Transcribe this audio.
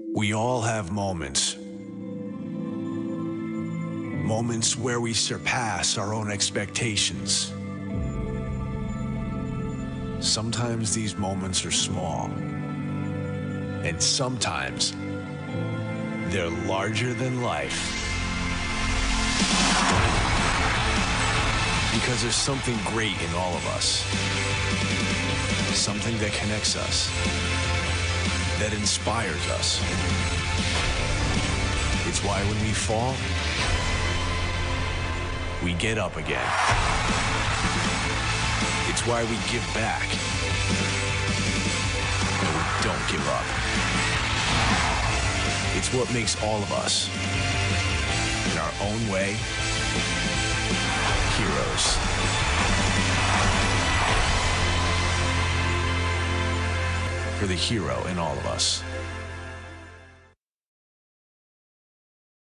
We all have moments. Moments where we surpass our own expectations. Sometimes these moments are small, and sometimes they're larger than life. Because there's something great in all of us. Something that connects us, that inspires us. It's why when we fall, we get up again. It's why we give back, and we don't give up. It's what makes all of us, in our own way, heroes. For the hero in all of us.